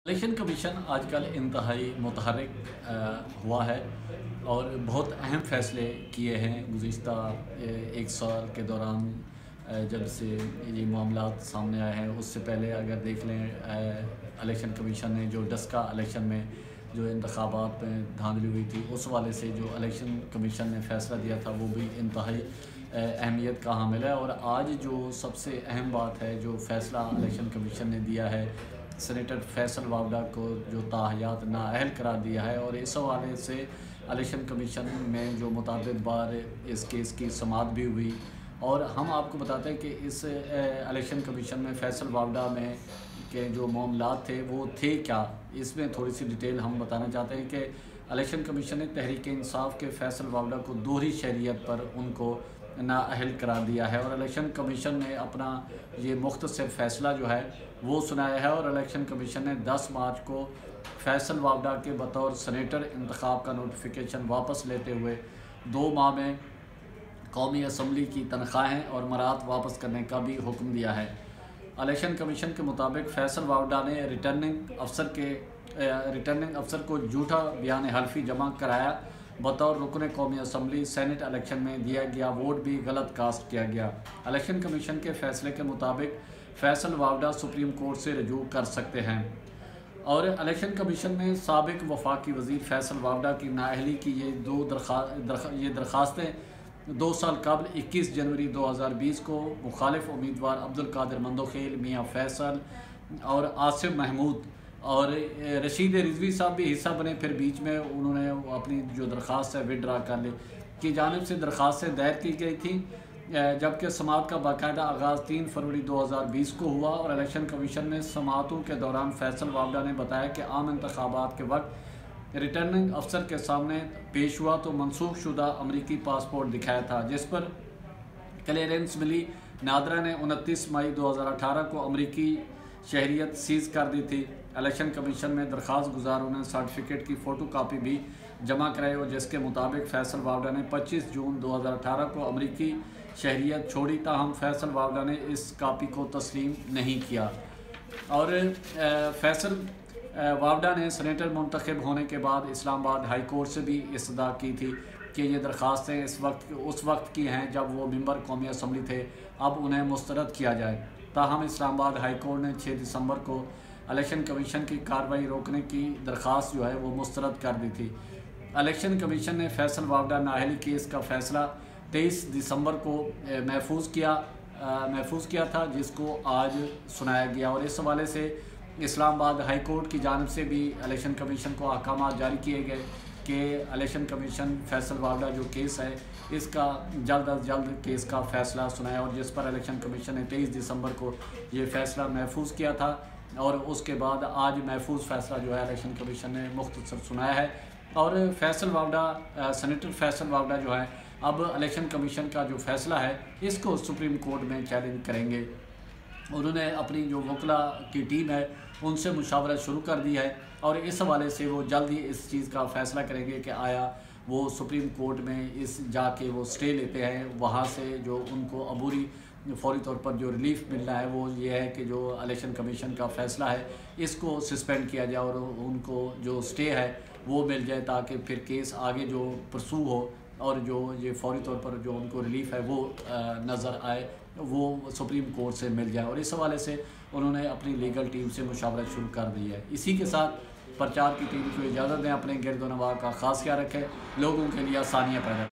Election commission आजकल इंतहाई मुतहर्रिक हुआ है और बहुत अहम फ़ैसले किए हैं गुज़िश्ता एक साल के दौरान। जब से ये मामलात सामने आए हैं उससे पहले अगर देख लें, इलेक्शन कमीशन ने जो डस्का इलेक्शन में जो इंतखाबात में धांधली हुई थी उस वाले से जो इलेक्शन कमीशन ने फ़ैसला दिया था वो भी इंतहाई अहमियत का हामिल है। और आज जो सबसे अहम बात है जो फ़ैसला इलेक्शन कमीशन ने दिया है, सेनेटर फैसल वावडा को जो ताहयात नाअहल करार दिया है, और इस हवाले से इलेक्शन कमीशन में जो मुताबिद बार इस केस की समाअत भी हुई। और हम आपको बताते हैं कि इस इलेक्शन कमीशन में फैसल वावडा में के जो मामलात थे वो थे क्या, इसमें थोड़ी सी डिटेल हम बताना चाहते हैं कि इलेक्शन कमीशन ने तहरीक इंसाफ के फैसल वावडा को दोहरी शरीयत पर उनको नाअहल करार दिया है। और इलेक्शन कमीशन ने अपना ये मुख्तसर फ़ैसला जो है वो सुनाया है। और इलेक्शन कमीशन ने 10 मार्च को फैसल वावडा के बतौर सेनेटर इंतखाब का नोटिफिकेशन वापस लेते हुए 2 माह में कौमी असम्बली की तनख्वाहें और मरात वापस करने का भी हुक्म दिया है। इलेक्शन कमीशन के मुताबिक फैसल वावडा ने रिटर्निंग अफसर को झूठा बयान हल्फी जमा कराया। बतौर रुकन कौमी असम्बली सेनेट इलेक्शन में दिया गया वोट भी गलत कास्ट किया गया। इलेक्शन कमीशन के फैसले के मुताबिक फैसल वावडा सुप्रीम कोर्ट से रजू कर सकते हैं। और इलेक्शन कमीशन ने साबिक वफाकी वज़ीर फैसल वावडा की नाअहली की ये दरखास्तें 2 साल कबल 21 जनवरी 2020 को मुखालिफ उम्मीदवार अब्दुल कादिर मंदोखेल, मियाँ फैसल और आसिफ महमूद और रशीद रिजवी साहब भी हिस्सा बने, फिर बीच में उन्होंने अपनी जो दरख्वास्त है विड्रा कर ली की जानिब से दरख्वास्तें दायर की गई थी। जबकि समाअत का बाकायदा आगाज़ 3 फरवरी 2020 को हुआ। और इलेक्शन कमीशन में समाअतों के दौरान फैसल वावडा ने बताया कि आम इंतखाबात के वक्त रिटर्निंग अफसर के सामने पेश हुआ तो मनसूख शुदा अमरीकी पासपोर्ट दिखाया था, जिस पर क्लियरेंस मिली। नादरा ने 29 मई 2018 को अमरीकी शहरियत सीज़ कर दी थी। इलेक्शन कमीशन में दरख्वास्त गुजारों ने सर्टिफिकेट की फ़ोटो कापी भी जमा कराई और जिसके मुताबिक फैसल वावडा ने 25 जून 2018 को अमरीकी शहरियत छोड़ी। ताहम फैसल वावडा ने इस कापी को तस्लीम नहीं किया। और फैसल वावडा ने सेनेटर मुंतखब होने के बाद इस्लामाबाद हाई कोर्ट से भी इस्तदा की थी कि ये दरख्वास्तें उस वक्त की हैं जब वो मेंबर कौमी असम्बली थे, अब उन्हें मुस्तरद किया जाए। ताहम इस्लामाबाद हाई कोर्ट ने 6 दिसंबर को इलेक्शन कमीशन की कार्रवाई रोकने की दरख्वास्त जो है वो मुस्तरद कर दी थी। इलेक्शन कमीशन ने फैसल वावडा नाअहली केस का फ़ैसला 23 दिसंबर को महफूज किया था, जिसको आज सुनाया गया। और इस हवाले से इस्लामाबाद हाई कोर्ट की जानिब से भी इलेक्शन कमीशन को अहकाम जारी किए गए कि इलेक्शन कमीशन फैसल वावडा जो केस है इसका जल्द अज जल्द केस का फ़ैसला सुनाया। और जिस पर इलेक्शन कमीशन ने 23 दिसंबर को ये फ़ैसला महफूज किया था और उसके बाद आज महफूज फ़ैसला जो है इलेक्शन कमीशन ने मुख्तसर सुनाया है। और फैसल वावडा सेनेटर फैसल वावडा जो है अब इलेक्शन कमीशन का जो फ़ैसला है इसको सुप्रीम कोर्ट में चैलेंज करेंगे। उन्होंने अपनी जो वकला की टीम है उनसे मुशावरत शुरू कर दी है और इस हवाले से वो जल्द ही इस चीज़ का फ़ैसला करेंगे कि आया वो सुप्रीम कोर्ट में इस जाके वो स्टे लेते हैं, वहाँ से जो उनको अबूरी फ़ौरी तौर पर जो रिलीफ मिलना है वो ये है कि जो इलेक्शन कमीशन का फ़ैसला है इसको सस्पेंड किया जाए और उनको जो स्टे है वो मिल जाए, ताकि फिर केस आगे जो परसू हो और जो ये फ़ौरी तौर पर जो उनको रिलीफ है वो नज़र आए वो सुप्रीम कोर्ट से मिल जाए। और इस हवाले से उन्होंने अपनी लीगल टीम से मुशावरत शुरू कर दी है। इसी के साथ प्रचार की टीम को इजाज़त दें, अपने गिरदोनवा का ख़ास ख्याल रखें, लोगों के लिए आसानियाँ पैदा